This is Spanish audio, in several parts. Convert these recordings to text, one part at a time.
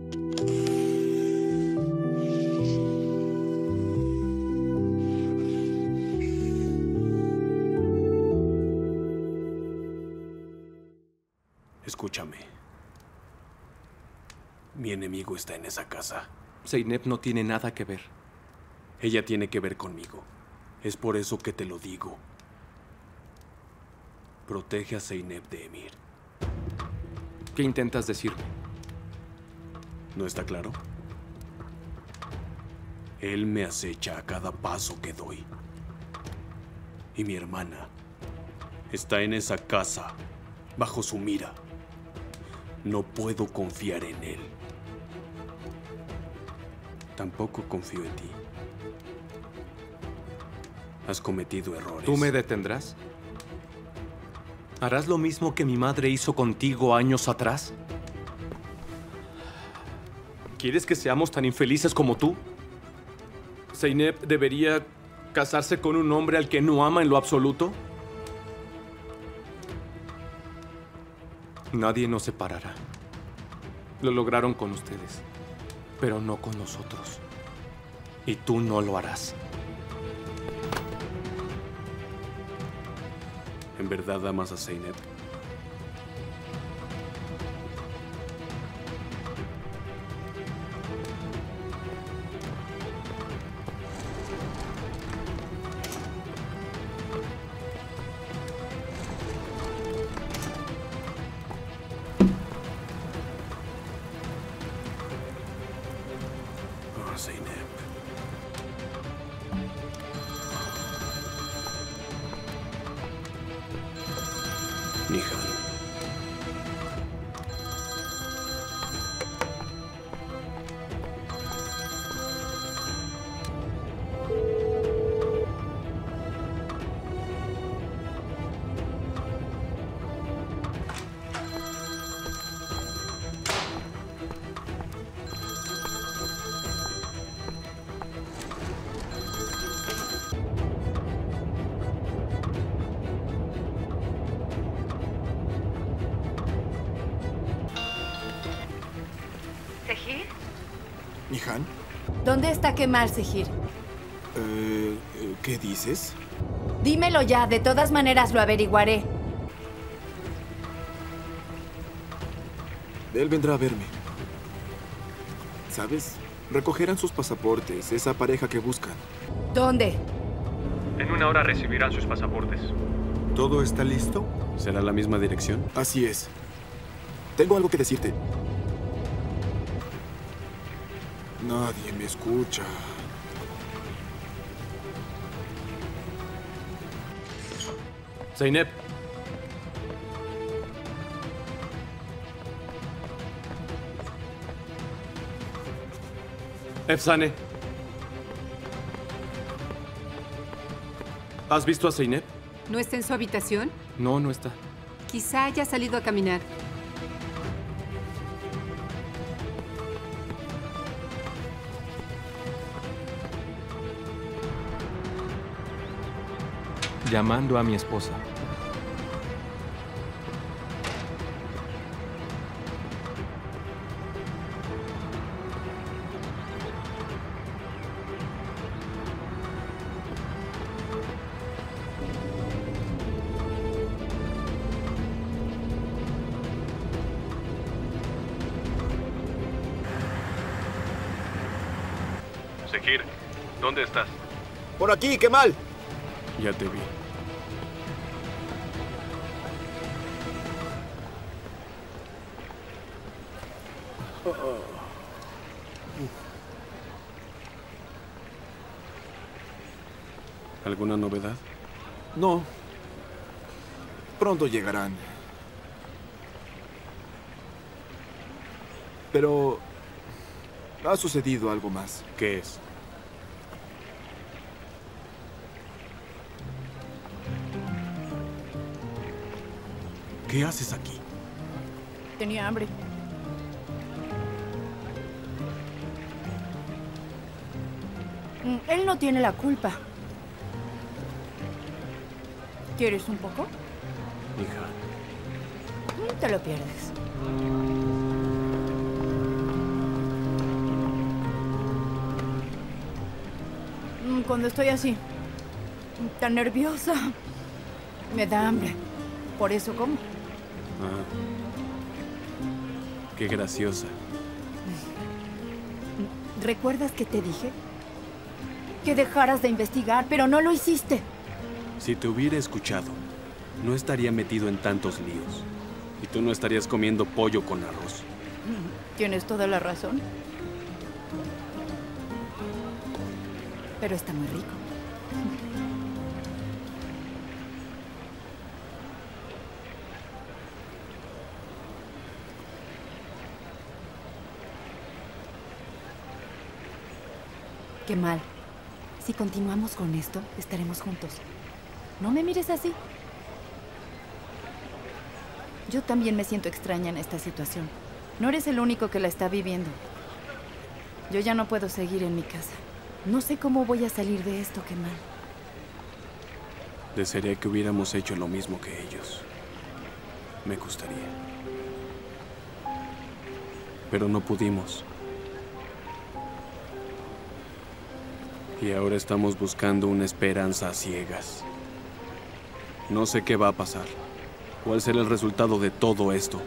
Escúchame. Mi enemigo está en esa casa. Zeynep no tiene nada que ver. Ella tiene que ver conmigo. Es por eso que te lo digo. Protege a Zeynep de Emir. ¿Qué intentas decirme? ¿No está claro? Él me acecha a cada paso que doy. Y mi hermana está en esa casa, bajo su mira. No puedo confiar en él. Tampoco confío en ti. Has cometido errores. ¿Tú me detendrás? ¿Harás lo mismo que mi madre hizo contigo años atrás? ¿Quieres que seamos tan infelices como tú? ¿Zeynep debería casarse con un hombre al que no ama en lo absoluto? Nadie nos separará. Lo lograron con ustedes, pero no con nosotros. Y tú no lo harás. ¿En verdad amas a Zeynep? Oh, Zeynep. Nihan. ¿Zehir? ¿Nihan? ¿Dónde está Kemal, Zehir? ¿Qué dices? Dímelo ya, de todas maneras lo averiguaré. Él vendrá a verme. ¿Sabes? Recogerán sus pasaportes, esa pareja que buscan. ¿Dónde? En una hora recibirán sus pasaportes. ¿Todo está listo? ¿Será la misma dirección? Así es. Tengo algo que decirte. Nadie me escucha. Zeynep. Efsane. ¿Has visto a Zeynep? ¿No está en su habitación? No, no está. Quizá haya salido a caminar. Llamando a mi esposa. Zehir, ¿dónde estás? ¡Por aquí, Kemal! Ya te vi. ¿Alguna novedad? No. Pronto llegarán. Pero ha sucedido algo más. ¿Qué es? ¿Qué haces aquí? Tenía hambre. Él no tiene la culpa. ¿Quieres un poco? Hija. Te lo pierdes. Cuando estoy así, tan nerviosa, me da hambre. Por eso como. Ah. Qué graciosa. ¿Recuerdas que te dije? Que dejaras de investigar, pero no lo hiciste. Si te hubiera escuchado, no estaría metido en tantos líos. Y tú no estarías comiendo pollo con arroz. Tienes toda la razón. Pero está muy rico. Qué mal. Si continuamos con esto, estaremos juntos. No me mires así. Yo también me siento extraña en esta situación. No eres el único que la está viviendo. Yo ya no puedo seguir en mi casa. No sé cómo voy a salir de esto, qué mal. Desearía que hubiéramos hecho lo mismo que ellos. Me gustaría. Pero no pudimos. Y ahora estamos buscando una esperanza a ciegas. No sé qué va a pasar. ¿Cuál será el resultado de todo esto?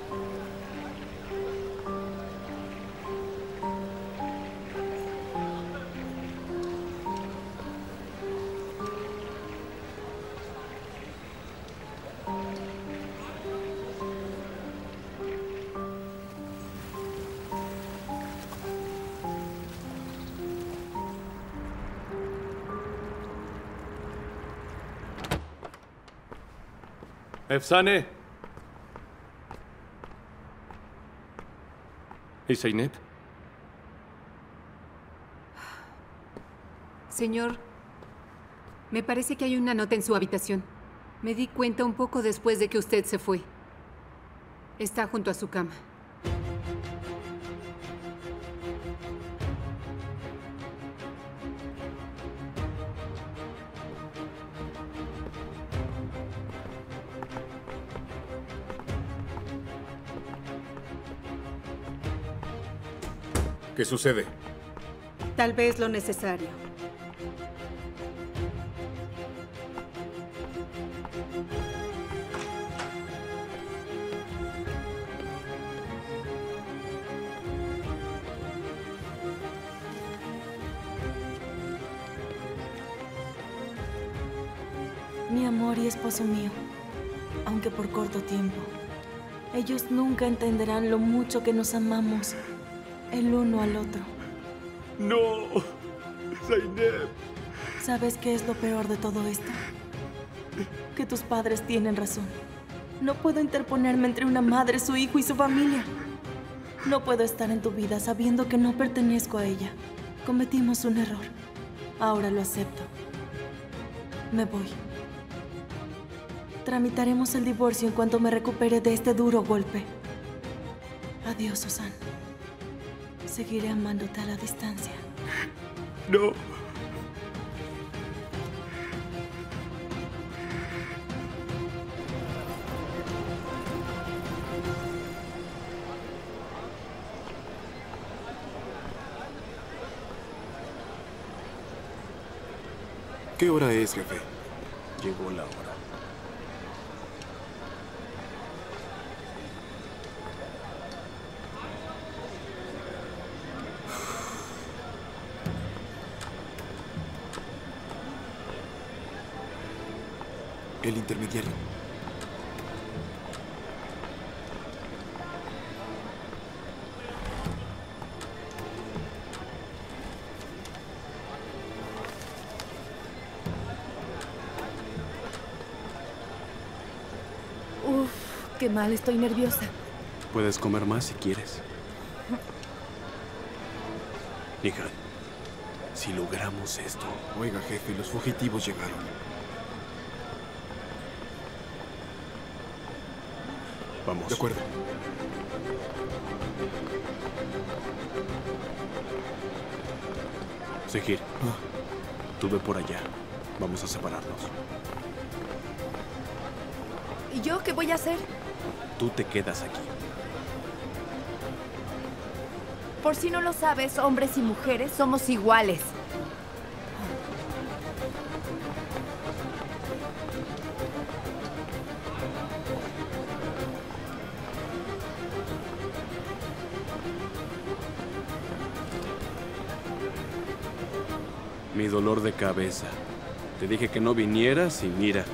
Efsane. ¿Y Zeynep? Señor, me parece que hay una nota en su habitación. Me di cuenta un poco después de que usted se fue. Está junto a su cama. ¿Qué sucede? Tal vez lo necesario. Mi amor y esposo mío, aunque por corto tiempo, ellos nunca entenderán lo mucho que nos amamos el uno al otro. ¡No! Zeynep. ¿Sabes qué es lo peor de todo esto? Que tus padres tienen razón. No puedo interponerme entre una madre, su hijo y su familia. No puedo estar en tu vida sabiendo que no pertenezco a ella. Cometimos un error. Ahora lo acepto. Me voy. Tramitaremos el divorcio en cuanto me recupere de este duro golpe. Adiós, Susan. Seguiré amándote a la distancia. No. ¿Qué hora es, jefe? Llegó la hora. El intermediario. Uf, qué mal, estoy nerviosa. Puedes comer más si quieres. Nihan, si logramos esto... Oiga, jefe, los fugitivos llegaron. Vamos. De acuerdo. Seguir. Tú ve por allá. Vamos a separarnos. ¿Y yo qué voy a hacer? Tú te quedas aquí. Por si no lo sabes, hombres y mujeres somos iguales. Mi dolor de cabeza. Te dije que no vinieras y mira.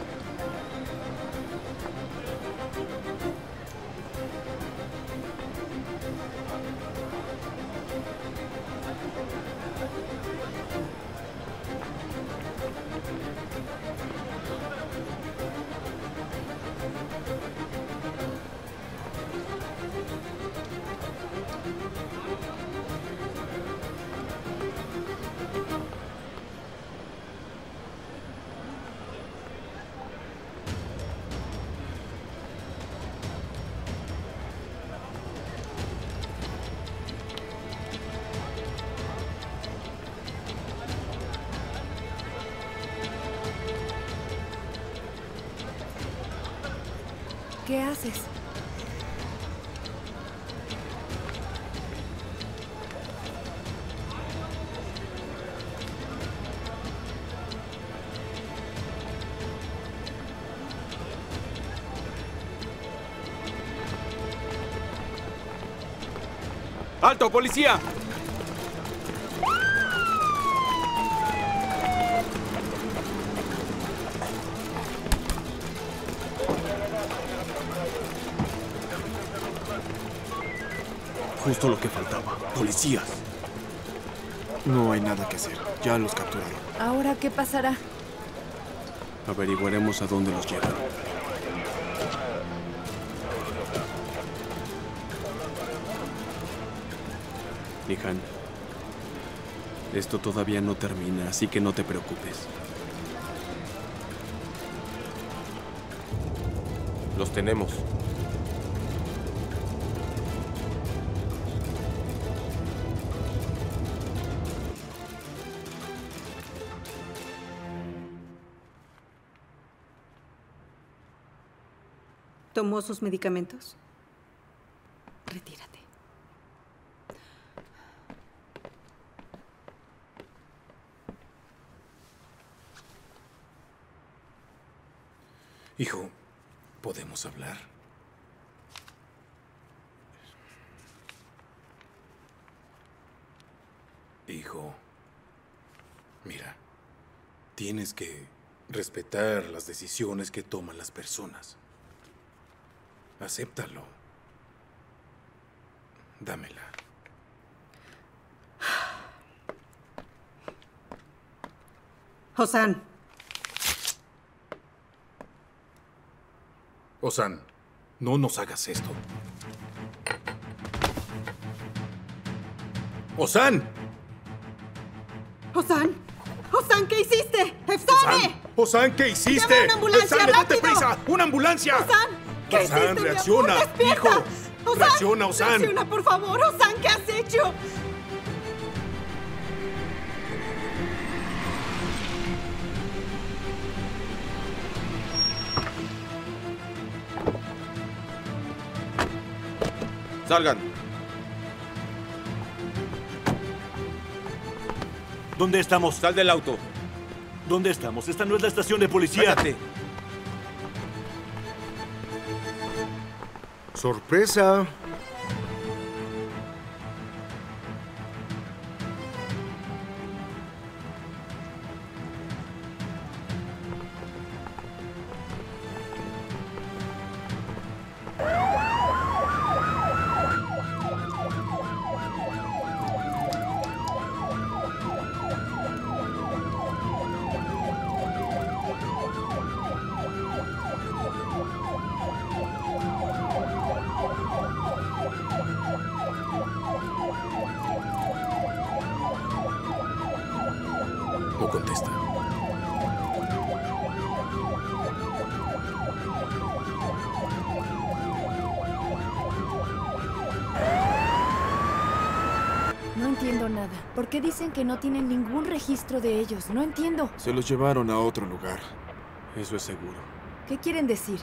¿Qué haces? ¡Alto, policía! Justo lo que faltaba. Policías. No hay nada que hacer. Ya los capturaron. ¿Ahora qué pasará? Averiguaremos a dónde los llevan. Nihan, esto todavía no termina, así que no te preocupes. Los tenemos. ¿Tomó sus medicamentos? Retírate. Hijo, ¿podemos hablar? Hijo, mira, tienes que respetar las decisiones que toman las personas. Acéptalo. Dámela. Hosan, Hosan, no nos hagas esto. ¡Hosan! Hosan, Hosan, ¿qué hiciste? ¡Efsane! ¡Hosan, ¿qué hiciste! ¡Llama a una ambulancia, ¡Efsane, date rápido! prisa! ¡Una ambulancia! Hosan, ¿qué Hosan, hiciste, mi reacciona, amor? ¡Despierta! hijo. Hosan, Reacciona, Hosan. Reacciona, por favor, Hosan, ¿qué has hecho? Salgan. ¿Dónde estamos? Sal del auto. ¿Dónde estamos? Esta no es la estación de policía. Cállate. ¡Sorpresa! No contesta. No entiendo nada. ¿Por qué dicen que no tienen ningún registro de ellos? No entiendo. Se los llevaron a otro lugar. Eso es seguro. ¿Qué quieren decir?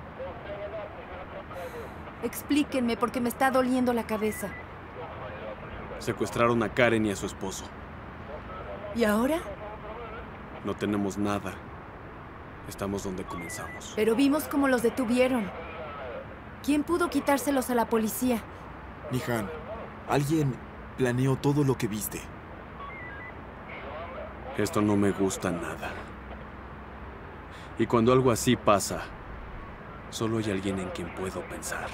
Explíquenme porque me está doliendo la cabeza. Secuestraron a Karen y a su esposo. ¿Y ahora? No tenemos nada. Estamos donde comenzamos. Pero vimos cómo los detuvieron. ¿Quién pudo quitárselos a la policía? Nihan, alguien planeó todo lo que viste. Esto no me gusta nada. Y cuando algo así pasa, solo hay alguien en quien puedo pensar.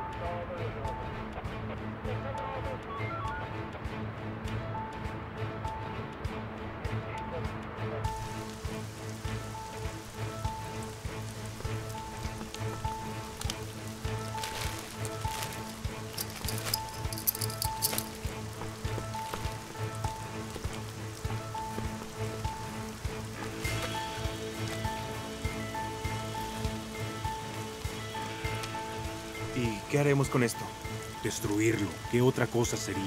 ¿Y qué haremos con esto? Destruirlo. ¿Qué otra cosa sería?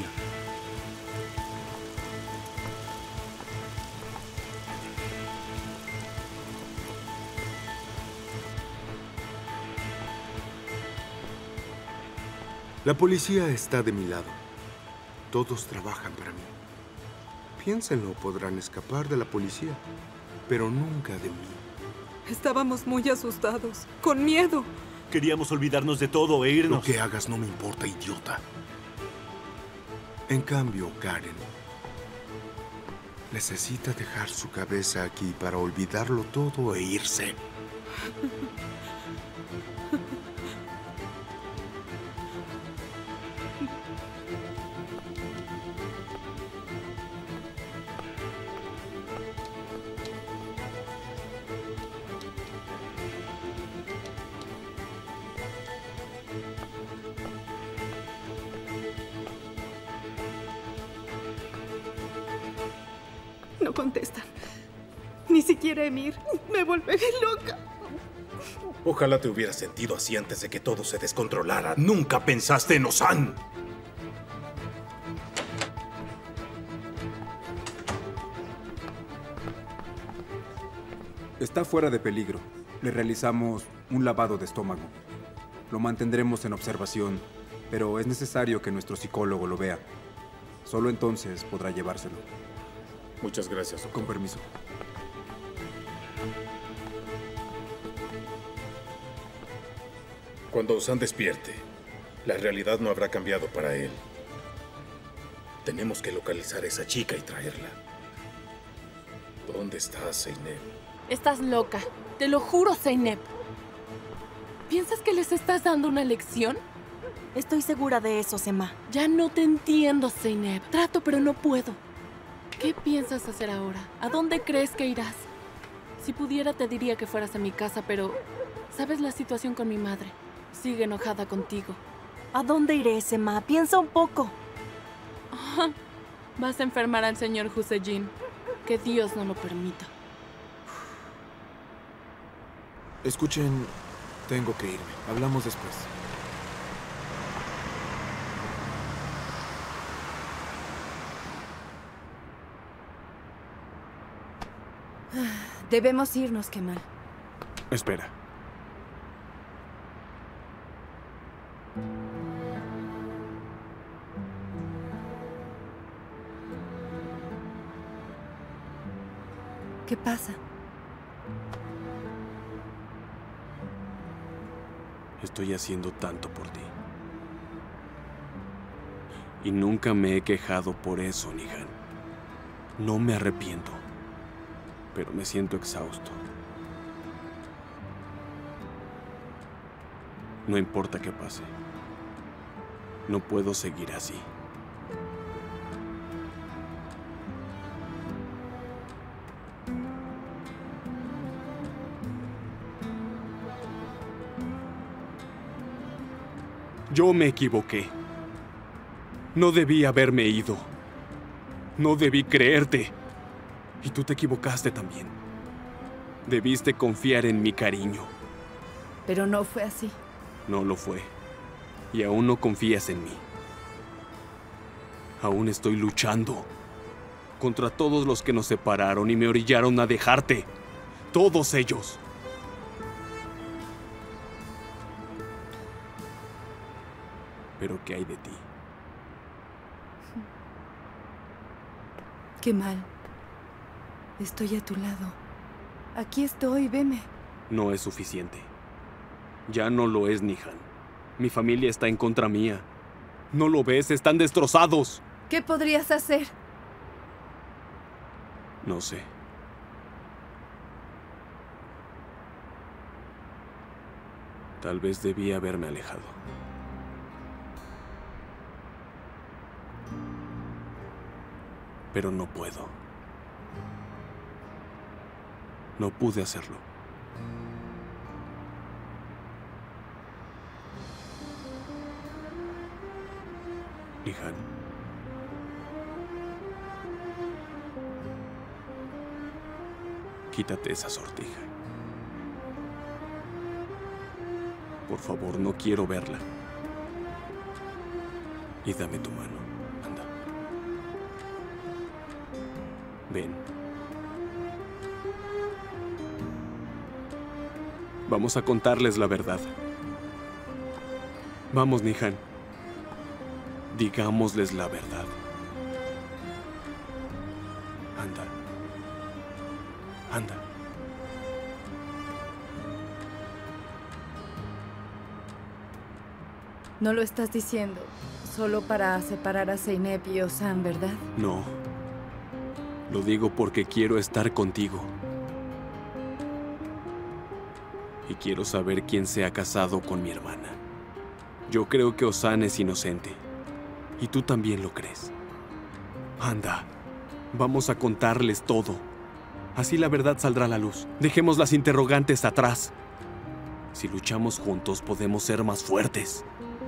La policía está de mi lado. Todos trabajan para mí. Piénsenlo, podrán escapar de la policía, pero nunca de mí. Estábamos muy asustados, con miedo. Queríamos olvidarnos de todo e irnos. Lo que hagas no me importa, idiota. En cambio, Karen necesita dejar su cabeza aquí para olvidarlo todo e irse. No contestan. Ni siquiera Emir. Me volveré loca. Ojalá te hubieras sentido así antes de que todo se descontrolara. Nunca pensaste en Ozan. Está fuera de peligro. Le realizamos un lavado de estómago. Lo mantendremos en observación, pero es necesario que nuestro psicólogo lo vea. Solo entonces podrá llevárselo. Muchas gracias, doctor. Con permiso. Cuando Ozan despierte, la realidad no habrá cambiado para él. Tenemos que localizar a esa chica y traerla. ¿Dónde está Zeynep? Estás loca. Te lo juro, Zeynep. ¿Piensas que les estás dando una lección? Estoy segura de eso, Sema. Ya no te entiendo, Zeynep. Trato, pero no puedo. ¿Qué piensas hacer ahora? ¿A dónde crees que irás? Si pudiera, te diría que fueras a mi casa, pero... ¿sabes la situación con mi madre? Sigue enojada contigo. ¿A dónde iré, Sema? Piensa un poco. Vas a enfermar al señor Hussein. Que Dios no lo permita. Escuchen, tengo que irme. Hablamos después. Debemos irnos, Kemal. Espera. ¿Qué pasa? Estoy haciendo tanto por ti. Y nunca me he quejado por eso, Nihan. No me arrepiento. Pero me siento exhausto. No importa qué pase. No puedo seguir así. Yo me equivoqué. No debí haberme ido. No debí creerte. Y tú te equivocaste también. Debiste confiar en mi cariño. Pero no fue así. No lo fue. Y aún no confías en mí. Aún estoy luchando contra todos los que nos separaron y me orillaron a dejarte. Todos ellos. Pero ¿qué hay de ti? Qué mal. Estoy a tu lado. Aquí estoy, veme. No es suficiente. Ya no lo es, Nihan. Mi familia está en contra mía. ¿No lo ves? Están destrozados. ¿Qué podrías hacer? No sé. Tal vez debía haberme alejado. Pero no puedo. No pude hacerlo. Nihan. Quítate esa sortija. Por favor, no quiero verla. Y dame tu mano. Anda. Ven. Vamos a contarles la verdad. Vamos, Nihan. Digámosles la verdad. Anda. Anda. No lo estás diciendo solo para separar a Zeynep y Ozan, ¿verdad? No. Lo digo porque quiero estar contigo. Y quiero saber quién se ha casado con mi hermana. Yo creo que Ozan es inocente. Y tú también lo crees. Anda. Vamos a contarles todo. Así la verdad saldrá a la luz. Dejemos las interrogantes atrás. Si luchamos juntos, podemos ser más fuertes.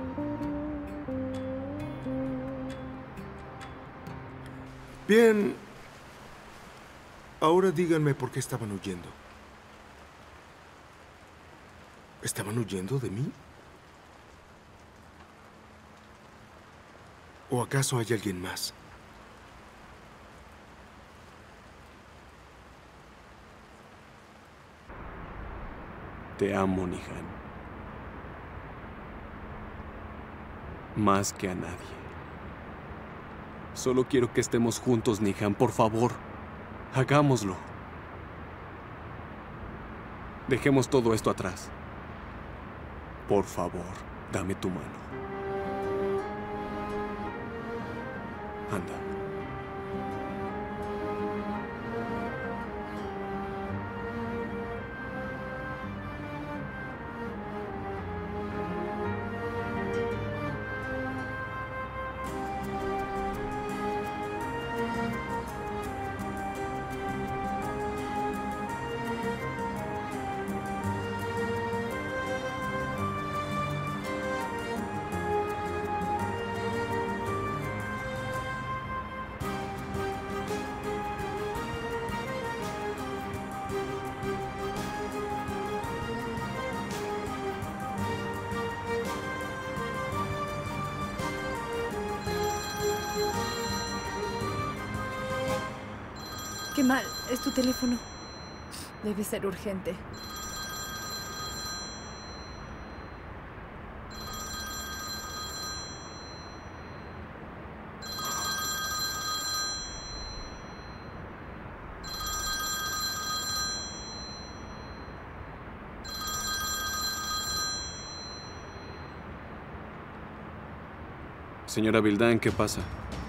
Bien. Ahora díganme por qué estaban huyendo. ¿Estaban huyendo de mí? ¿O acaso hay alguien más? Te amo, Nihan. Más que a nadie. Solo quiero que estemos juntos, Nihan, por favor. Hagámoslo. Dejemos todo esto atrás. Por favor, dame tu mano. Anda. Qué mal, es tu teléfono. Debe ser urgente. Señora Vildan, ¿qué pasa?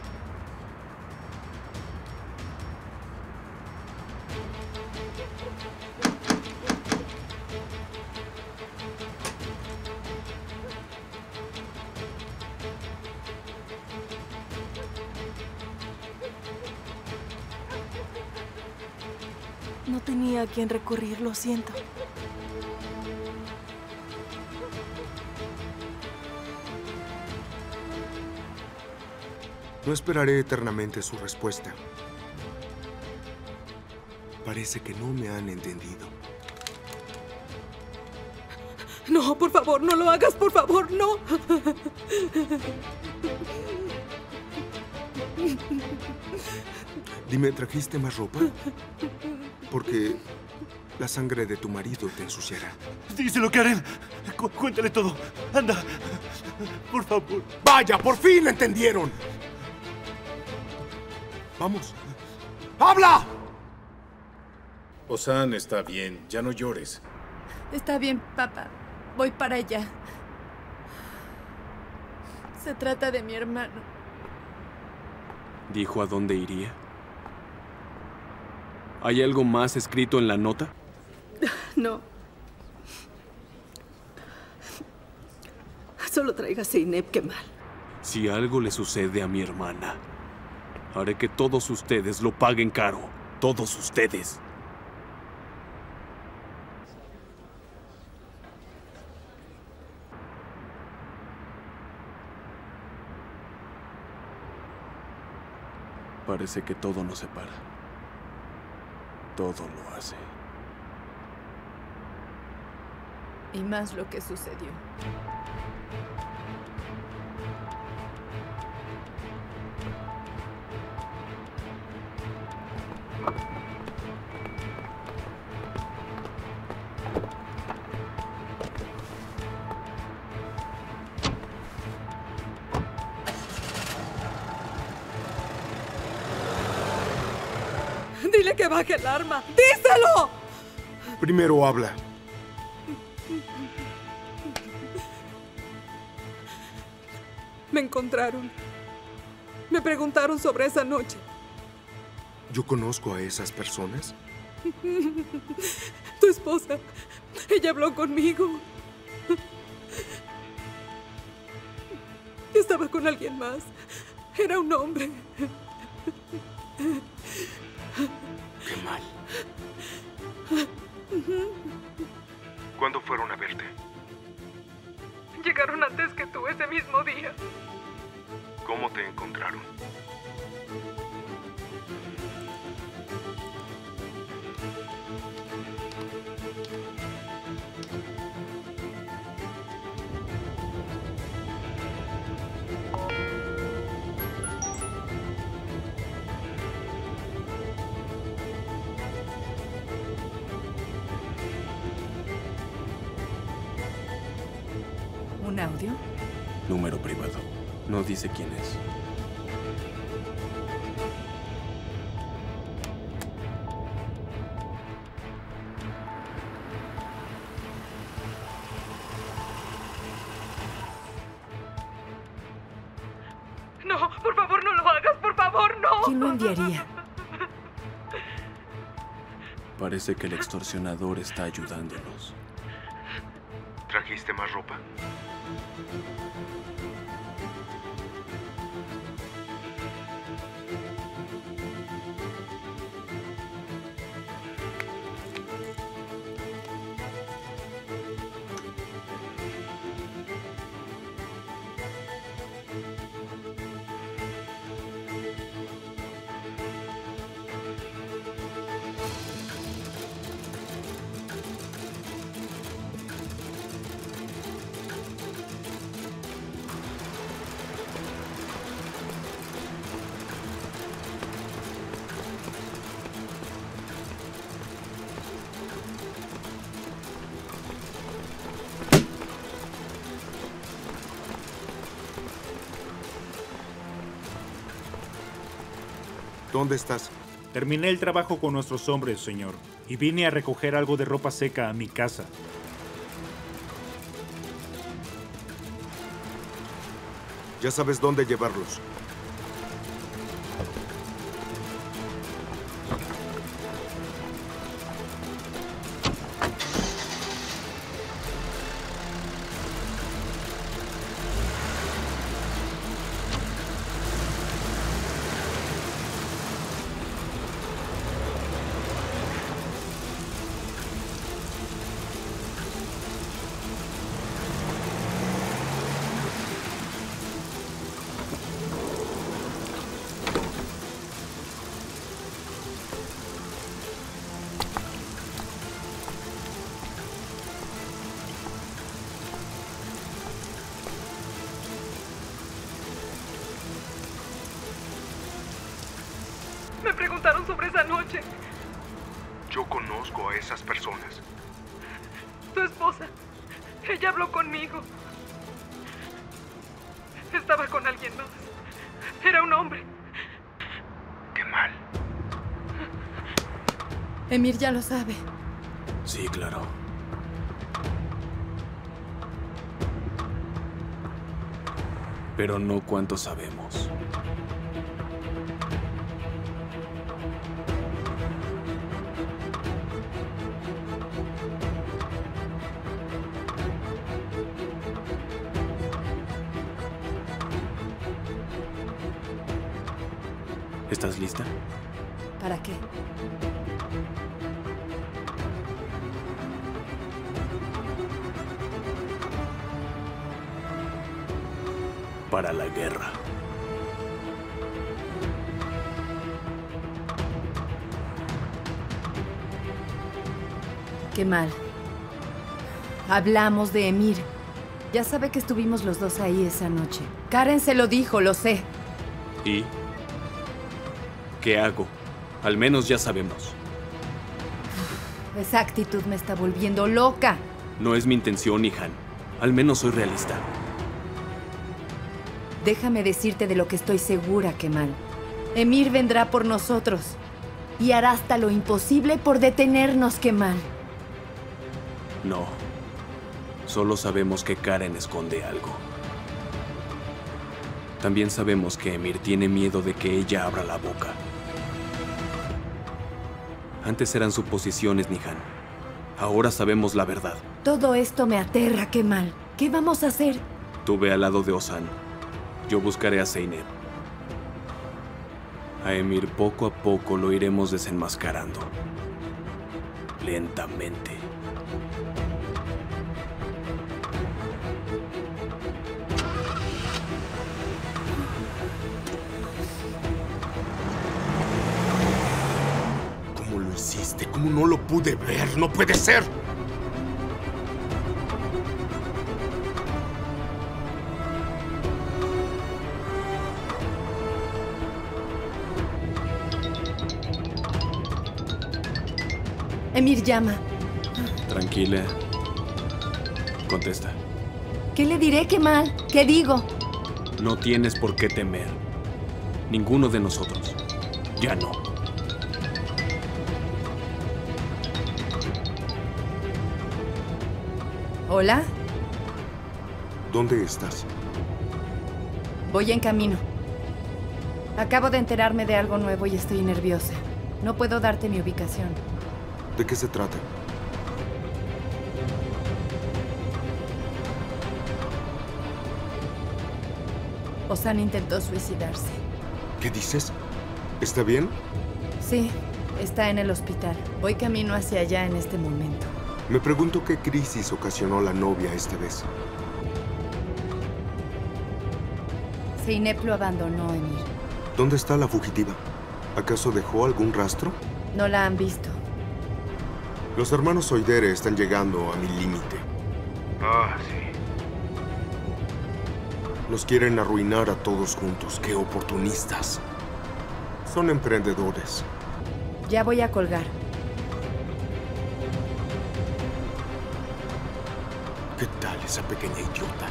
No tenía a quién recurrir, lo siento. No esperaré eternamente su respuesta. Parece que no me han entendido. No, por favor, no lo hagas, por favor, no. Dime, ¿trajiste más ropa? Porque la sangre de tu marido te ensuciará. Díselo, Karen. Cuéntale todo. Anda. Por favor. ¡Vaya! ¡Por fin entendieron! ¡Vamos! ¡Habla! Ozan está bien. Ya no llores. Está bien, papá. Voy para allá. Se trata de mi hermano. ¿Dijo a dónde iría? ¿Hay algo más escrito en la nota? No. Solo traiga a Zeynep, Kemal. Si algo le sucede a mi hermana, haré que todos ustedes lo paguen caro. Todos ustedes. Parece que todo nos separa. Todo lo hace. Y más lo que sucedió. Dile que baje el arma. ¡Díselo! Primero habla. Me encontraron. Me preguntaron sobre esa noche. ¿Yo conozco a esas personas? Tu esposa. Ella habló conmigo. Estaba con alguien más. Era un hombre. Qué mal. ¿Cuándo fueron a verte? Llegaron antes que tú ese mismo día. ¿Cómo te encontraron? ¿Un audio? Número privado. No dice quién es. No, por favor, no lo hagas. Por favor, no. ¿Quién lo enviaría? Parece que el extorsionador está ayudándonos. ¿Trajiste más ropa? ¿Dónde estás? Terminé el trabajo con nuestros hombres, señor, y vine a recoger algo de ropa seca a mi casa. Ya sabes dónde llevarlos. Me preguntaron sobre esa noche. Yo conozco a esas personas. Tu esposa. Ella habló conmigo. Estaba con alguien más. Era un hombre. Qué mal. Emir ya lo sabe. Sí, claro. Pero no cuánto sabemos. ¿Estás lista? ¿Para qué? Para la guerra. Qué mal. Hablamos de Emir. Ya sabe que estuvimos los dos ahí esa noche. Karen se lo dijo, lo sé. ¿Y qué hago? Al menos ya sabemos. Esa actitud me está volviendo loca. No es mi intención, Nihan. Al menos soy realista. Déjame decirte de lo que estoy segura, Kemal. Emir vendrá por nosotros. Y hará hasta lo imposible por detenernos, Kemal. No. Solo sabemos que Karen esconde algo. También sabemos que Emir tiene miedo de que ella abra la boca. Antes eran suposiciones, Nihan. Ahora sabemos la verdad. Todo esto me aterra, Kemal. ¿Qué vamos a hacer? Tú ve al lado de Ozan. Yo buscaré a Zeynep. A Emir poco a poco lo iremos desenmascarando. Lentamente. ¿Cómo lo hiciste? ¿Cómo no lo pude ver? ¡No puede ser! Emir llama. Tranquila. Contesta. ¿Qué le diré, Kemal? ¿Qué digo? No tienes por qué temer. Ninguno de nosotros. Ya no. ¿Hola? ¿Dónde estás? Voy en camino. Acabo de enterarme de algo nuevo y estoy nerviosa. No puedo darte mi ubicación. ¿De qué se trata? Ozan intentó suicidarse. ¿Qué dices? ¿Está bien? Sí, está en el hospital. Voy camino hacia allá en este momento. Me pregunto qué crisis ocasionó la novia esta vez. Zeynep lo abandonó, Emir. ¿Dónde está la fugitiva? ¿Acaso dejó algún rastro? No la han visto. Los hermanos Soidere están llegando a mi límite. Ah, sí. Nos quieren arruinar a todos juntos. ¡Qué oportunistas! Son emprendedores. Ya voy a colgar. ¿Qué tal esa pequeña idiota?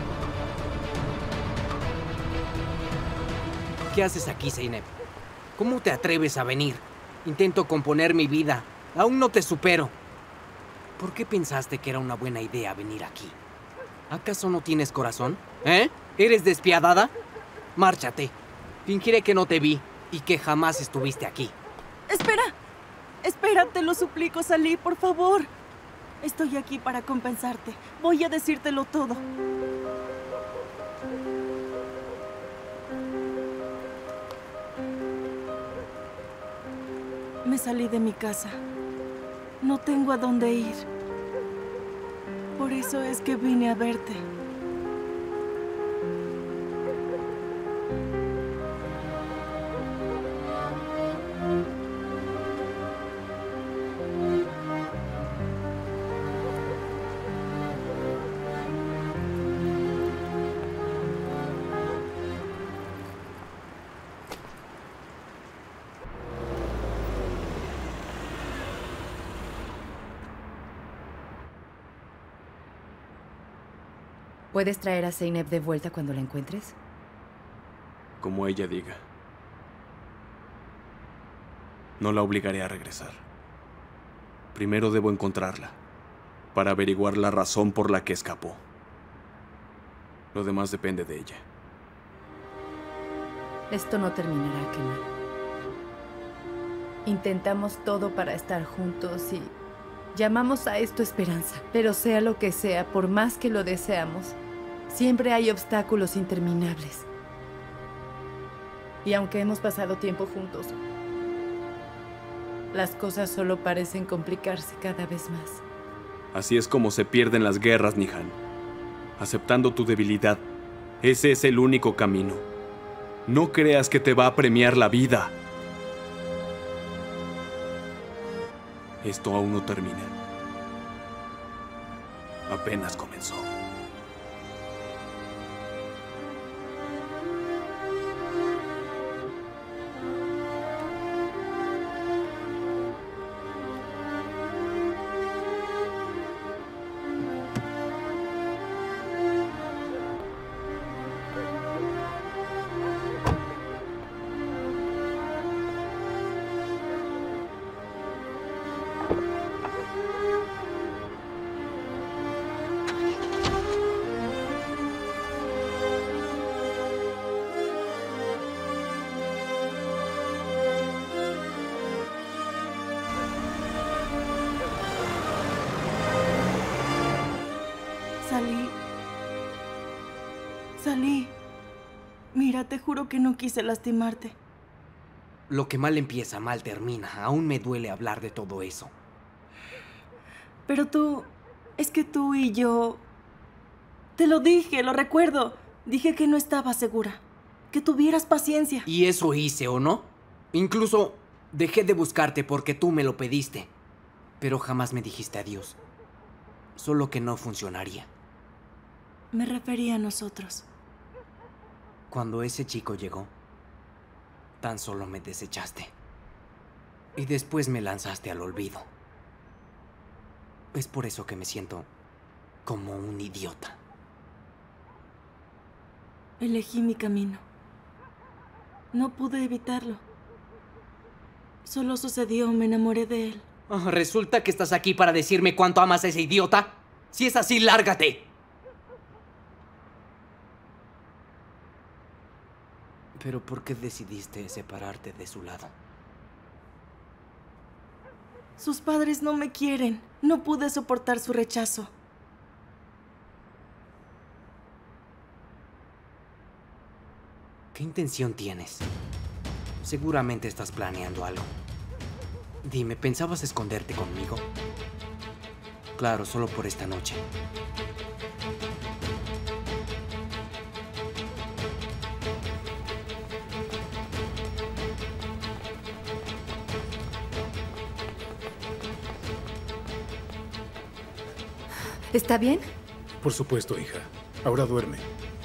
¿Qué haces aquí, Zeynep? ¿Cómo te atreves a venir? Intento componer mi vida. Aún no te supero. ¿Por qué pensaste que era una buena idea venir aquí? ¿Acaso no tienes corazón? ¿Eh? ¿Eres despiadada? Márchate. Fingiré que no te vi y que jamás estuviste aquí. ¡Espera! ¡Espera! Te lo suplico, Salí, por favor. Estoy aquí para compensarte. Voy a decírtelo todo. Me salí de mi casa. No tengo a dónde ir. Por eso es que vine a verte. ¿Puedes traer a Zeynep de vuelta cuando la encuentres? Como ella diga. No la obligaré a regresar. Primero debo encontrarla, para averiguar la razón por la que escapó. Lo demás depende de ella. Esto no terminará, Kemal. Intentamos todo para estar juntos y llamamos a esto esperanza. Pero sea lo que sea, por más que lo deseamos, siempre hay obstáculos interminables. Y aunque hemos pasado tiempo juntos, las cosas solo parecen complicarse cada vez más. Así es como se pierden las guerras, Nihan. Aceptando tu debilidad. Ese es el único camino. No creas que te va a premiar la vida. Esto aún no termina. Apenas comenzó. Salí. Mira, te juro que no quise lastimarte. Lo que mal empieza, mal termina. Aún me duele hablar de todo eso. Pero es que tú y yo... Te lo dije, lo recuerdo. Dije que no estaba segura. Que tuvieras paciencia. Y eso hice, ¿o no? Incluso dejé de buscarte porque tú me lo pediste. Pero jamás me dijiste adiós. Solo que no funcionaría. Me refería a nosotros. Cuando ese chico llegó, tan solo me desechaste. Y después me lanzaste al olvido. Es por eso que me siento como un idiota. Elegí mi camino. No pude evitarlo. Solo sucedió, me enamoré de él. ¿Resulta que estás aquí para decirme cuánto amas a ese idiota? Si es así, lárgate. ¿Pero por qué decidiste separarte de su lado? Sus padres no me quieren. No pude soportar su rechazo. ¿Qué intención tienes? Seguramente estás planeando algo. Dime, ¿pensabas esconderte conmigo? Claro, solo por esta noche. ¿Está bien? Por supuesto, hija. Ahora duerme.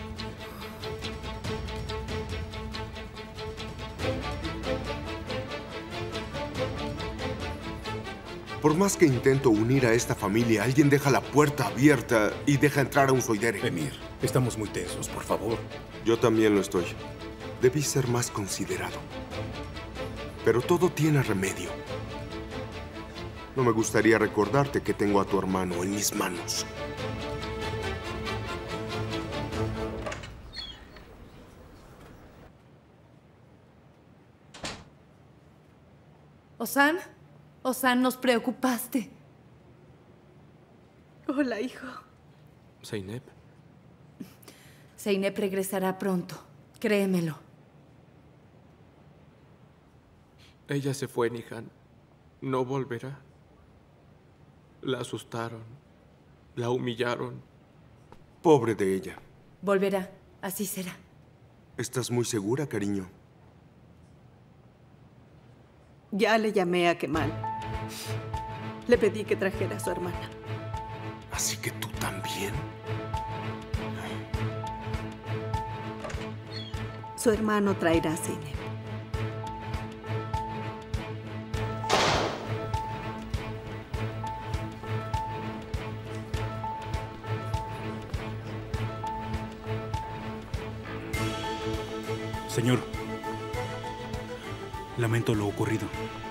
Por más que intento unir a esta familia, alguien deja la puerta abierta y deja entrar a un Soidere. Emir, estamos muy tensos, por favor. Yo también lo estoy. Debí ser más considerado. Pero todo tiene remedio. No me gustaría recordarte que tengo a tu hermano en mis manos. Ozan, Ozan, nos preocupaste. Hola, hijo. Zeynep. Zeynep regresará pronto, créemelo. Ella se fue, Nihan. No volverá. La asustaron. La humillaron. Pobre de ella. Volverá, así será. ¿Estás muy segura, cariño? Ya le llamé a Kemal. Le pedí que trajera a su hermana. ¿Así que tú también? Su hermano traerá a Zeynep. Señor, lamento lo ocurrido.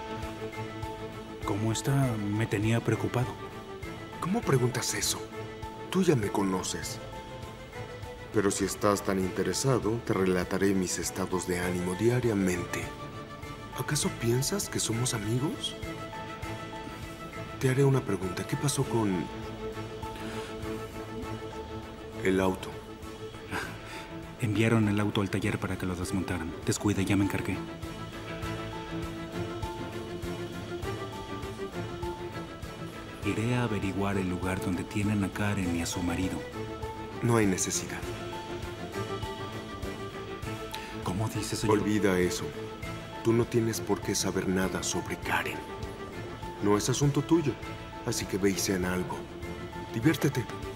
¿Cómo está? Me tenía preocupado. ¿Cómo preguntas eso? Tú ya me conoces. Pero si estás tan interesado, te relataré mis estados de ánimo diariamente. ¿Acaso piensas que somos amigos? Te haré una pregunta. ¿Qué pasó con el auto? Enviaron el auto al taller para que lo desmontaran. Descuida, ya me encargué. Iré a averiguar el lugar donde tienen a Karen y a su marido. No hay necesidad. ¿Cómo dice, señor? Olvida eso. Tú no tienes por qué saber nada sobre Karen. No es asunto tuyo, así que ve y cena algo. Diviértete.